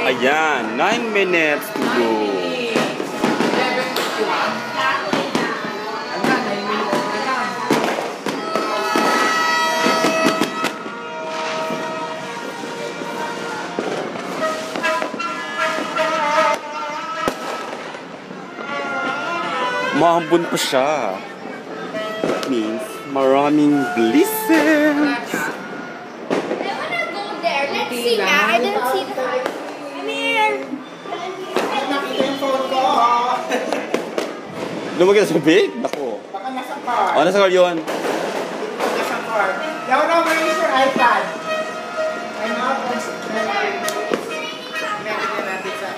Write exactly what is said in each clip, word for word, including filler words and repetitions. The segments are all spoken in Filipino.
Ayan, nine minutes to go. Mahambon pa siya. That means maraming blessings. I wanna go there. Let's see now. I didn't see the car. Come here. Nakita yung phone ko. Lumagay na sa big? Naku. Baka nasa car. O, nasa car yun? Nasa car. Now, now, where is your iPad? I'm not on natin sa...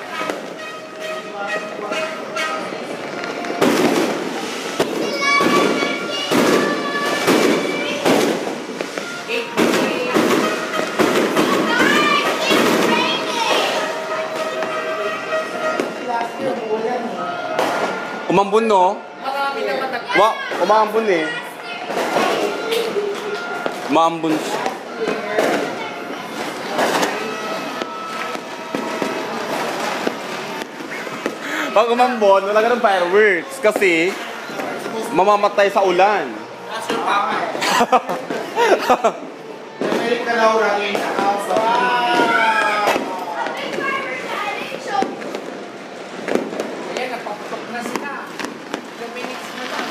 Umambon, no? Marami na matakit. Wa, umambon eh. Umambon siya. Pag umambon, wala ka ng fireworks. Kasi, mamamatay sa ulan. That's your power. America Laura in the house. Wow! Ayan, napaputok na sila. two minutes na lang.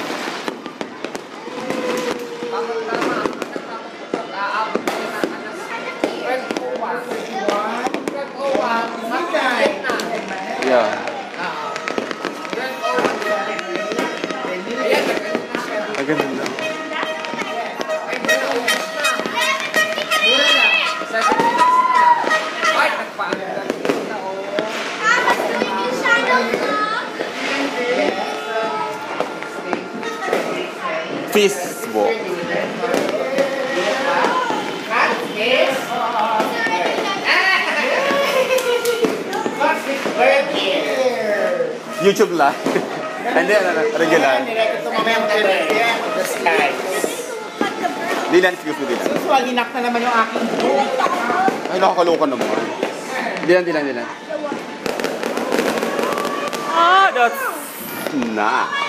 Tama-tama. Aabot na yun ang anas. twelve oh one. twelve oh one. Mag-time na. Yeah. twelve oh one. Ayan, nagano na siya. Agad na. Ay, naubos na. Mura lang. seven minutes na lang. Ay, nagpa-agad na. Facebook. YouTube live. Hindi, ano, regular. Dilan, excuse me, Dilan. Swaginak na naman yung aking book. Ay, nakakaloka naman. Dilan, Dilan, Dilan. Ah, that's... Nah.